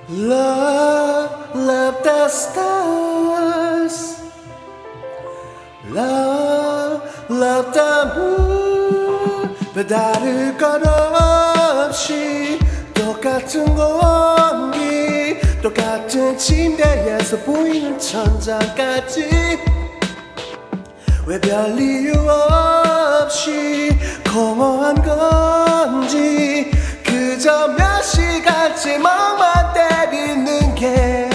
Love, love the stars. Love, love the moon. 별다를 것 없이 똑같은 공기, 똑같은 침대에서 보이는 천장까지 왜 별 이유 없이 공허한 건지 그저 몇 시간째 멍만 때리는 게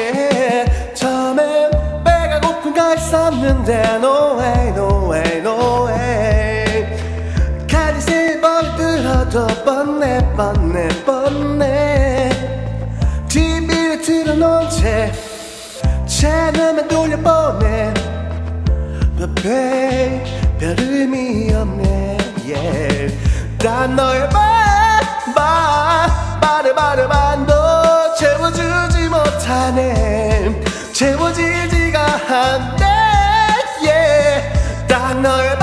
처음엔 배가 고픈가 했었는데 No way, no way, no way 칼이 세 번 들어도 뻔해 뻔해 뻔해 TV를 틀어놓은 채 채널만 돌려보내 But babe, 별 의미 없네 yeah. 난 너의 말도 채워주지 못하네 채워지지가 않네 yeah. 딱 너의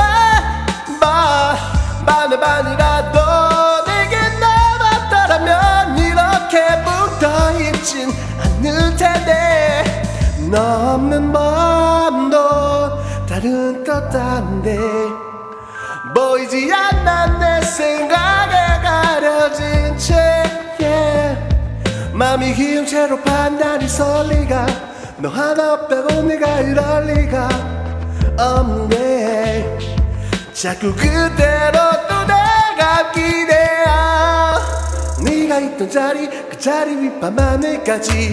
반이라도 내게 남았더라면 이렇게 붙어있진 않을 텐데 너 없는 밤도 다른 떴단데 보이지 않는 내 생각에 가려진 채 yeah. 맘이 기운 채로 판단이 설 리가 너 하나 빼고 내가 이럴 리가 없네 자꾸 그대로 또 내가 기대야 네가 있던 자리 그 자리 위 밤하늘까지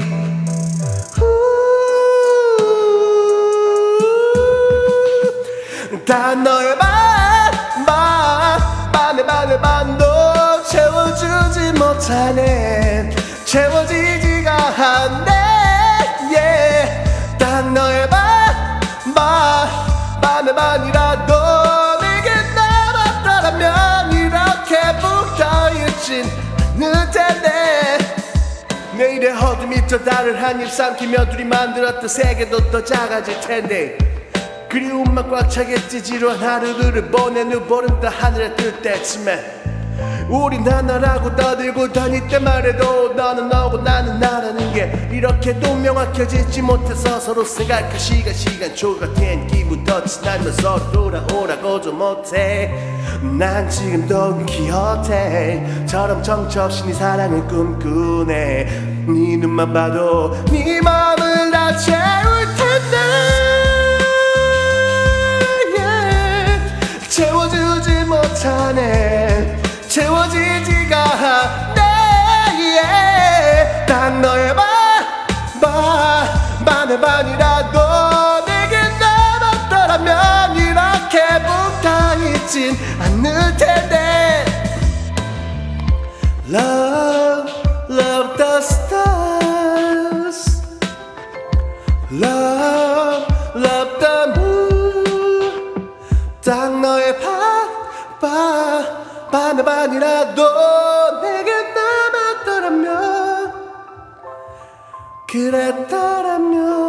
다 너의 반도 채워주지 못하네 채워지지가 않네 yeah. 딱 너의 반이라도 내게 남았더라면 이렇게 붙어있진 않을 텐데 내일의 어둠이 저 달을 한 입 삼키며 둘이 만들었던 세계도 더 작아질 텐데 그리움만 꽉 차겠지 지루한 하루를 보낸 후 보름 더 하늘에 뜰 때쯤에 우린 하나라고 떠들고 다닐 때만 해도 너는 너고 나는 나라는 게 이렇게도 명확해지지 못해서 서로 생각할 시간 초과된 기분도 지나면 서로 돌아오라고도 못해 난 지금 돈키호테처럼 정처 없이 네 사랑을 꿈꾸네 네 눈만 봐도 네 맘을 다 채울 텐데 채워주지 못하네 채워지지가 않네 yeah. 딱 너의 반이라도 내게 남았더라면 이렇게 붙어있진 않을 텐데 Love, love the stars Love, love the moon 딱 너의 반이라도 내게 남았더라면 그랬더라면